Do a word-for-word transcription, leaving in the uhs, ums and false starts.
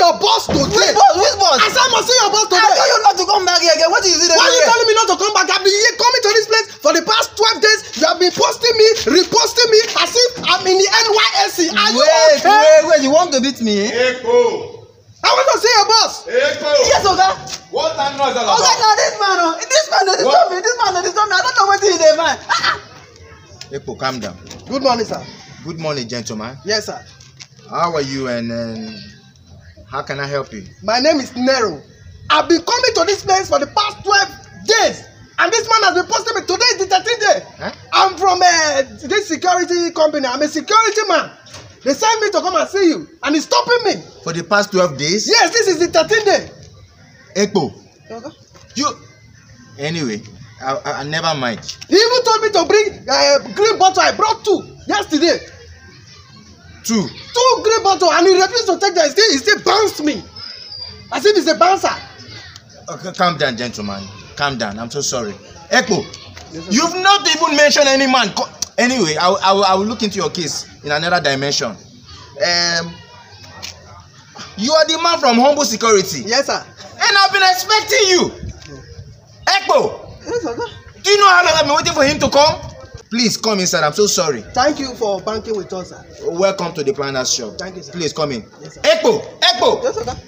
your boss today. Which boss? Which boss? I said I must see your boss today. I tell you not to come back here again. What is it? Why are you telling me not to come back? I've been here coming to this place for the past twelve days. You have been posting me, reposting me as if I'm in the N Y S C. Are you wait, okay? wait, wait. You want to beat me? Echo. I want to see your boss. Echo. Yes, Oga. What that noise all Oga, about? no, this man, oh, this man, no, disturb me. This man, no, disturb me. I don't know what he dey find. Echo, calm down. Good morning, sir. Good morning, gentlemen. Yes, sir. How are you and um, how can I help you? My name is Nero. I've been coming to this place for the past twelve days. And this man has been posting me. Today is the thirteenth day. Huh? I'm from uh, this security company. I'm a security man. They sent me to come and see you. And he's stopping me. For the past twelve days? Yes, this is the thirteenth day. Echo, Okay. you... Anyway, I, I, I never mind. He even told me to bring uh, green bottle. I brought two yesterday. Two. Two green bottle. And he refused to take them. He still, he still bounced me. As if he's a bouncer. Okay, calm down, gentlemen. Calm down. I'm so sorry. Echo, Yes, you've not even mentioned any man. Co anyway, I, I, I will look into your case in another dimension. Um, you are the man from Humble Security. Yes, sir. And I've been expecting you. Echo, Yes, sir. do you know how long I've been waiting for him to come? Please come inside. I'm so sorry. Thank you for banking with us, sir. Welcome to the planner's shop. Thank you, sir. Please come in. Yes, sir. Echo, Echo. Yes, sir.